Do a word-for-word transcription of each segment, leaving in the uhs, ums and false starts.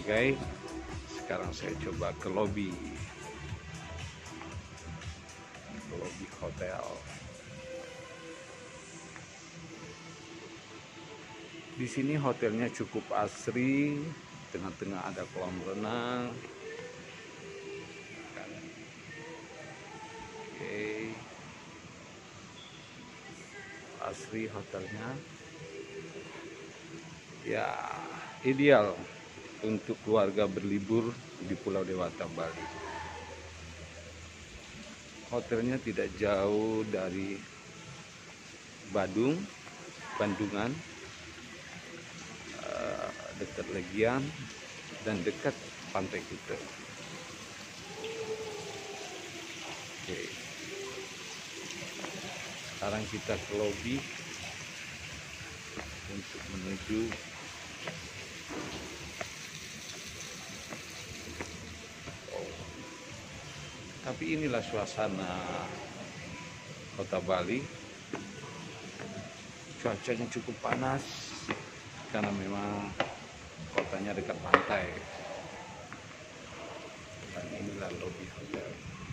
guys. Sekarang saya coba ke lobi lobi hotel. Di sini hotelnya cukup asri, tengah-tengah ada kolam renang. Oke, asri hotelnya, ya ideal untuk keluarga berlibur di Pulau Dewata, Bali. Hotelnya tidak jauh dari Badung, Bandungan, dekat Legian dan dekat Pantai Kuta. Oke, sekarang kita ke lobi untuk menuju oh. Tapi inilah suasana kota Bali. Cuacanya cukup panas karena memang kotanya dekat pantai. Dan inilah lobi hotel.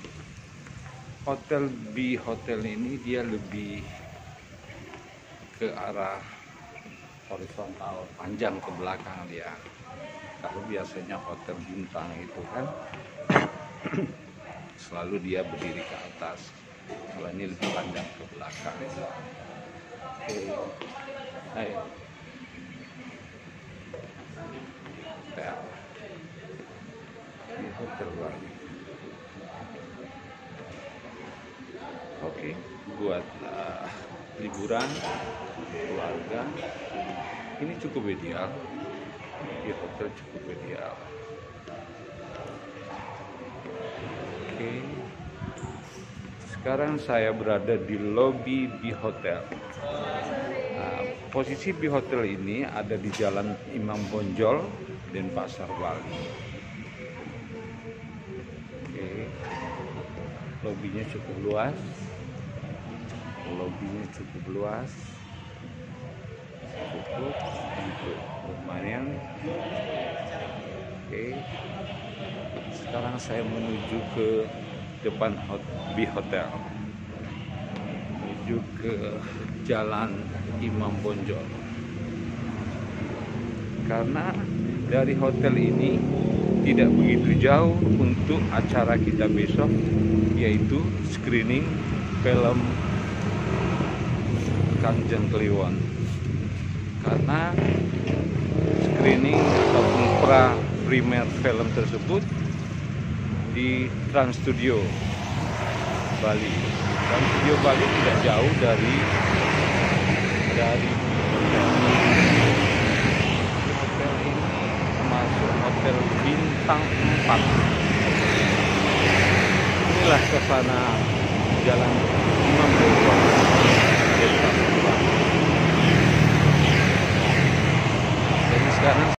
Hotel di hotel ini dia lebih ke arah horizontal, panjang ke belakang dia. Kalau biasanya hotel bintang itu kan selalu dia berdiri ke atas. Kalau ini lebih panjang ke belakang. Oke, ayo. Di hotel Bali. Oke, buat uh, liburan keluarga ini cukup ideal. Di hotel cukup ideal. Oke, sekarang saya berada di lobi di hotel. Nah, posisi di hotel ini ada di Jalan Imam Bonjol dan Pasar Bali. Oke, lobinya cukup luas. Lobinya cukup luas, cukup untuk lumayan. Oke, sekarang saya menuju ke depan di hotel, menuju ke Jalan Imam Bonjol. Karena dari hotel ini tidak begitu jauh untuk acara kita besok, yaitu screening film Kanjeng Kliwon. Karena screening ataupun pra primer film tersebut di Trans Studio Bali. Trans Studio Bali tidak jauh dari dari hotel. Hotel ini termasuk hotel bintang empat. Inilah suasana Jalan Imam Bonjol. Jadi sekarang